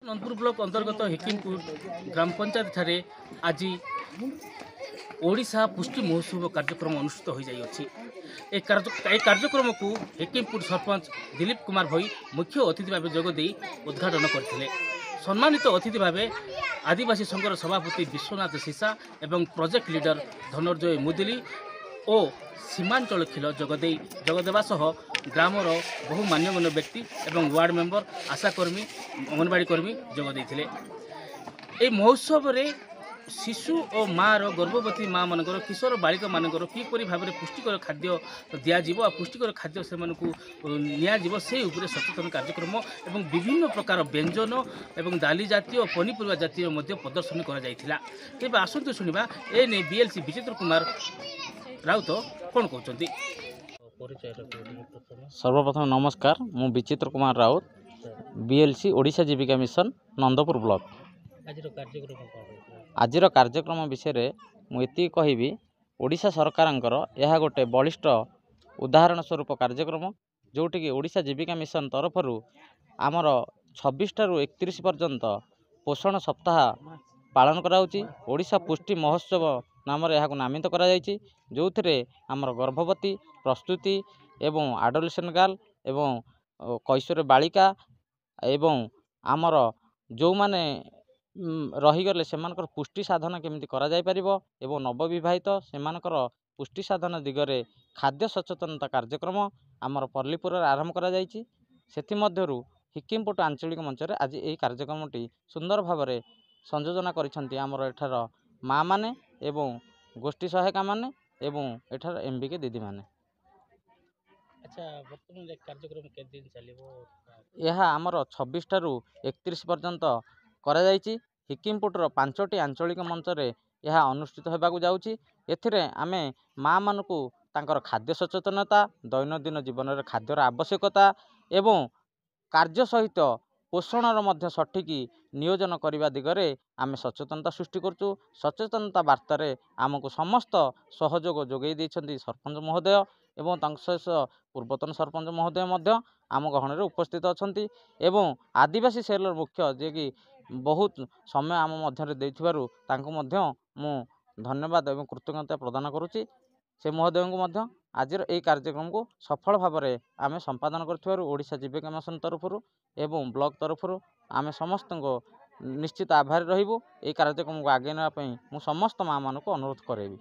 Nandpur block अंतर्गत हिकिमपुर ग्राम पंचायत ठारे आज ओडिशा पुष्टि महोत्सव कार्यक्रम अनुष्ठित हो जाइए। कार्यक्रम को हिकिमपुर सरपंच दिलीप कुमार भई मुख्य अतिथि भाव जोगदे उद्घाटन करते। सम्मानित अतिथि भाव आदिवासी संघर सभापति विश्वनाथ सीसा एवं प्रोजेक्ट लीडर धनंजय मुदुली और सीमांचल खिल जोगदेवा सह ग्रामर बहु मान्यगण्य व्यक्ति एवं वार्ड मेंबर आशाकर्मी अंगनवाड़ी कर्मी जोगदे। ये महोत्सव रे शिशु और माँ गर्भवती माँ मानकर किशोर बालिका मानकर किपरि भाव में पुष्टिकर खाद्य दिज्व पुष्टिकर खाद्य से नि उपरे सचेतन कार्यक्रम एवं विभिन्न प्रकार व्यंजन एवं दाली जातीय पनीपरिया जातीय प्रदर्शन कर आसतु शुणा एने बीएलसी विचित्र कुमार राउत कौन कहते। सर्वप्रथम नमस्कार, मु Bichitra Kumar Raut, BLC Odisha Jeevika mission Nandapur block. आजिर कार्यक्रम विषय मुझे कहबी ओडिशा सरकारंकर यह गोटे बलिष्ठ उदाहरण स्वरूप कार्यक्रम जोटिकी ओडिशा जीविका मिशन तरफ आमर 26 ठारू 31 पर्यंत पोषण सप्ताह पालन कराउची। ओडिशा पुष्टि महोत्सव नाम यह नामित करा जायछि, जो थे आमर गर्भवती प्रस्तुति एवं आडोलेसेंट गर्ल एवं कैशोर बालिका एवं आमर जो माने रहीगले सेमानकर पुष्टि साधन केमिति करा जाय परिबो एवं नवविवाहित सेमानकर पुष्टि साधन दिगरे खाद्य सचेतनता कार्यक्रम आमर परलीपुर आरंभ करा जायछि। सेथि मध्यरु हिकिमपुर आंचलिक मंच रे आज एही कार्यक्रमटी सुंदर भाव में संयोजना करिसंती आमर एठार माँ माने एवं गोष्ठी सहायिका माने एवं एठार एमबीके दीदी माने। अच्छा, वर्तमान कार्यक्रम के दिन चलिबो? यह आमर 26 ठारू 31 पर्यंत करा जायछि। हिकिमपुर 5टी आंचलिक मंच रे यह अनुष्ठित होबाकू जाउछि। एथिरे आमे माँ मानकू तांकर खाद्य सचेतनता, दैनंदिन जीवन रे खाद्यर आवश्यकता एवं कार्य सहित पोषणर मध्य सठिक नियोजन करने दिगरे आमे सचेतनता सृष्टि करचु। सचेतनता वार्तारे आमको समस्त सहयोग जोगई देइछन्ति सरपंच महोदय एवं पूर्वतन सरपंच महोदय मध्य आम गहन में उपस्थित अछन्ति एवं आदिवासी सेलर मुख्य जे कि बहुत समय आम मध्य देइथिबारु तांको मध्य मु धन्यवाद एवं कृतज्ञता प्रदान करुच्ची। से महोदय को मध्य आज यही कार्यक्रम को सफल भाव में आम संपादन कर ओडिशा जीविका मिशन तरफ एवं ब्लॉक तरफ आम समस्त को निश्चित आभारी रहिबु। यही कार्यक्रम को आगे नापी मु समस्त माँ मान को अनुरोध करेबी।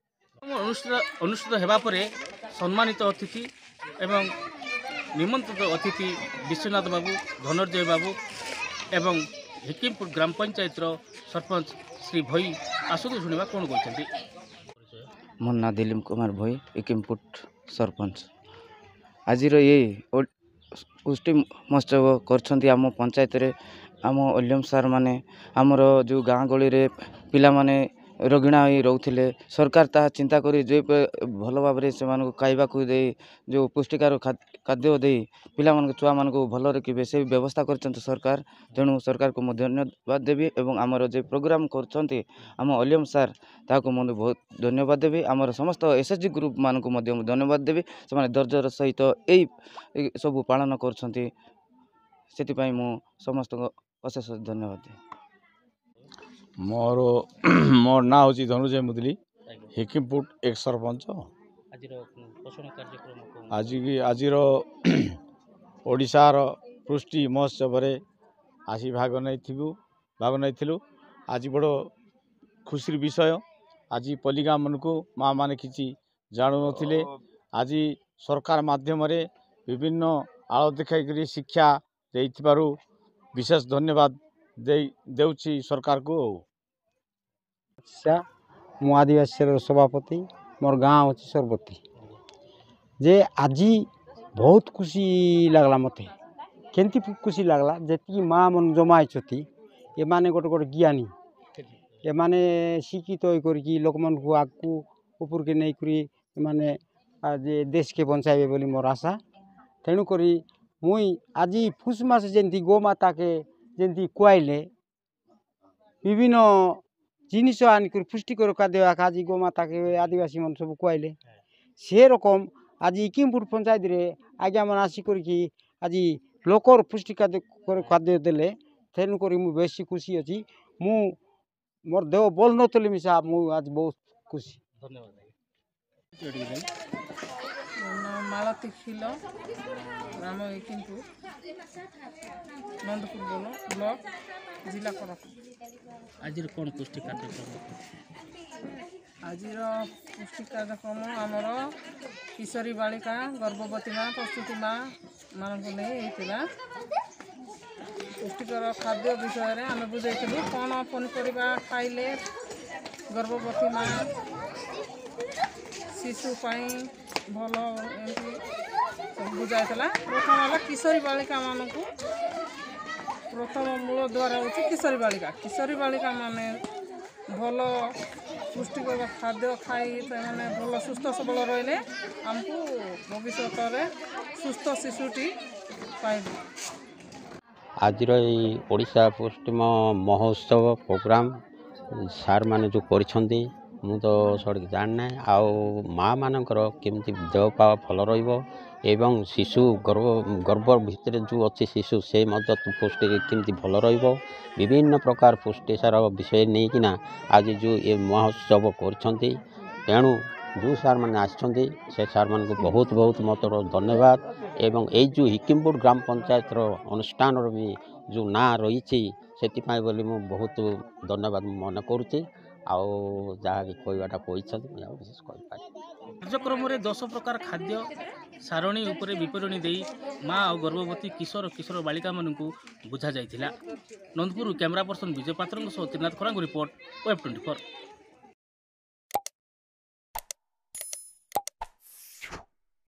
अनुष्ठित होगा पर सम्मानित अतिथि एवं निमंत्रित अतिथि विश्वनाथ बाबू, धनंजय बाबू एवं हिकिमपुर ग्राम पंचायत सरपंच श्री भई आसतु शुणा कौन कहते। मोर ना दिलीप कुमार भई, हिकिमपुर सरपंच। आज ये पुष्टि महोत्सव कर आम पंचायत रे आम ओलियम सार माने आमर जो गाँ गली रे पिला माने रोगिणा हो रोते सरकार ता चिंता करी जो भल भाव से खावा दे जो पुष्टिकार खाद्य दे पिला छुआ मान भल रखिए से व्यवस्था कर सरकार। तेणु सरकार को धन्यवाद देवी एवं आमर जो प्रोग्राम कर आम ओलियम सार ताको मुझे बहुत धन्यवाद देवी। आमर समस्त एसएचजी ग्रुप मान को धन्यवाद देवी, से धैर्यर सहित यही सब पालन कर समस्त अशेष धन्यवाद देवी। मोर ना हूँ धनंजय मुदुली, हिकिमपुर एक सरपंच। आज ओडिशार पुष्टि महोत्सव आसी भाग नहीं आज बड़ खुशी विषय। आज पलिगा मन को माँ माने किसी जानू नथिले। आज सरकार माध्यम रे विभिन्न आलो देखाई शिक्षा देइथिबारु विशेष धन्यवाद देउछि सरकार को। मु आदिवासी सभापति, मोर गाँ हूँ सरबती जे आज बहुत खुशी लगला। मत केमती खुशी लगला जी माँ मन जमा ये माने गोटे गोटे ज्ञानी ये माने शिक्षित होकर लोक मन को आगू ऊपर के नहीं करी माने आज देश के बंचाइबे बोली मोर आशा। तेणुक मुई आज फुस मास जमी गोमाता के जमी खुआइले विभिन्न जिनिस आनिक पुष्टिकर खाद्य आज गोमाता के आदिवासी मन सब खुआइले से रकम आज हिकिमपुर पंचायत रे आज्ञा मन आसिक आज लोकर पुष्टि खाद्य देले ତେଣୁକରି ମୁଁ ବେଶୀ ଖୁସି ଅଛି। ମୁଁ ମୋର ଦେହ ଭଲ ନଥିଲେ ମିଶା ମୁଁ ଆଜି ବହୁତ ଖୁସି। ଧନ୍ୟବାଦ। ମାଳତୀ ଖିଲ ଗ୍ରାମ ଏକିମପୁର ନନ୍ଦପୁର ବ୍ଲକ ଜିଲ୍ଲା କୋରାପୁଟ। ଆଜିର କ'ଣ ପୁଷ୍ଟି କାର୍ଯ୍ୟକ୍ରମ? ଆଜିର ପୁଷ୍ଟି କାର୍ଯ୍ୟକ୍ରମ ଆମର କିଶୋରୀ ବାଳିକା, ଗର୍ଭବତୀ ମା, ପ୍ରସୂତି ମା ମାନଙ୍କୁ ନେଇ ହେଇଥିଲା। ପୁଷ୍ଟିକର ଖାଦ୍ୟ ବିଷୟରେ ଆମେ ବୁଝାଇଥିଲୁ। କ'ଣ ପନିପରିବା ଖାଇଲେ ଗର୍ଭବତୀ ମା ଶିଶୁ ପାଇଁ ଭଲ, ଏମିତି ସବୁ ବୁଝାଇଥିଲା। ପ୍ରଥମ ହେଲା କିଶୋରୀ ବାଳିକାମାନଙ୍କୁ ପ୍ରଥମ ମୂଳ ଦ୍ୱାର ହେଉଛି କିଶୋରୀ ବାଳିକା। କିଶୋରୀ ବାଳିକା ମାନେ ଭଲ ପୁଷ୍ଟିକର ଖାଦ୍ୟ ଖାଇ ସେମାନେ ଭଲ ସୁସ୍ଥ ସବଳ ରହିଲେ ଆମକୁ ଭବିଷ୍ୟତରେ ସୁସ୍ଥ ଶିଶୁଟି ପାଇବୁ। ଆଜିର ଏଇ ଓଡ଼ିଶା ପୁଷ୍ଟି ମହୋତ୍ସବ ପ୍ରୋଗ୍ରାମ୍ ସାର୍ମାନେ ଯେଉଁ କରିଛନ୍ତି ମୁଁ ତ ସଠିକ୍ ଜାଣିନାହିଁ। ଆଉ ମାଆମାନଙ୍କର କେମିତି ଦେହ ପା ଭଲ ରହିବ ଏବଂ ଶିଶୁ ଗର୍ଭ ଭିତରେ ଯେଉଁ ଅଛି ଶିଶୁ ସେ ମଧ୍ୟ ପୁଷ୍ଟି କେମିତି ଭଲ ରହିବ, ବିଭିନ୍ନ ପ୍ରକାର ପୁଷ୍ଟିସାର ବିଷୟ ନେଇକିନା ଆଜି ଯେଉଁ ଏ ମହୋତ୍ସବ କରିଛନ୍ତି। ତେଣୁ ଯେଉଁ ସାର୍ମାନେ ଆସିଛନ୍ତି ସେ ସାର୍ମାନଙ୍କୁ ବହୁତ ବହୁତ ମୋର ଧନ୍ୟବାଦ। ଏବଂ ଏଇ ଯେଉଁ ହିକିମପୁର ଗ୍ରାମ ପଞ୍ଚାୟତର ଅନୁଷ୍ଠାନର ବି ଯେଉଁ ନାଁ ରହିଛି ସେଥିପାଇଁ ବୋଲି ମୁଁ ବହୁତ ଧନ୍ୟବାଦ ମନେ କରୁଛି। ଆଉ ଯାହାକି କହିବାଟା କହିଛନ୍ତି ମୁଁ ଆଉ ବିଶେଷ କହିପାରିବି। କାର୍ଯ୍ୟକ୍ରମରେ 10 ପ୍ରକାର ଖାଦ୍ୟ ସାରଣୀ ଉପରେ ବିବରଣୀ ଦେଇ ମା ଆଉ ଗର୍ଭବତୀ କିଶୋର ବାଳିକାମାନଙ୍କୁ ବୁଝାଯାଇଥିଲା। ନନ୍ଦପୁର କ୍ୟାମେରା ପର୍ସନ ବିଜୟ ପାତ୍ରଙ୍କ ସହ ତ୍ରିନାଥ ଖରାଙ୍କ ରିପୋର୍ଟ, ୱେବ୍ 24।